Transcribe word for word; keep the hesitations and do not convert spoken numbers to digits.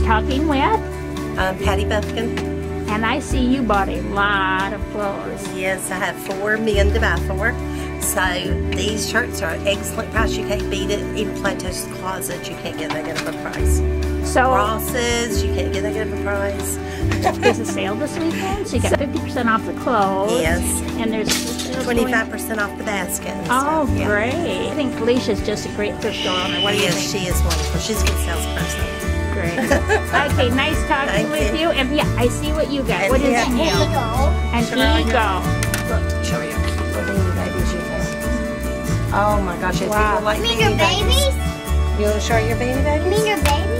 talking with? Um, Patty Buffkin. And I see you bought a lot of clothes. Yes, I have four men to buy for. So these shirts are an excellent price. You can't beat it. Even Plato's Closet, you can't get that good of a price. So Ross's, you can't get that good of a price. there's a sale this weekend, so you got fifty percent off the clothes. Yes. And there's twenty-five percent off the basket. Oh, so, yeah. great. I think Felicia's just a great thrift store owner. What do you yes, think? she is wonderful. She's a good salesperson. Great. Okay, nice talking Thank with you. you. And yeah, I see what you got. And what is yeah, it now? An ego. Look, show her your cute little baby babies you have. Oh my gosh, it's Wow. people like You mean your babies? You want to show her your baby babies? You mean your babies?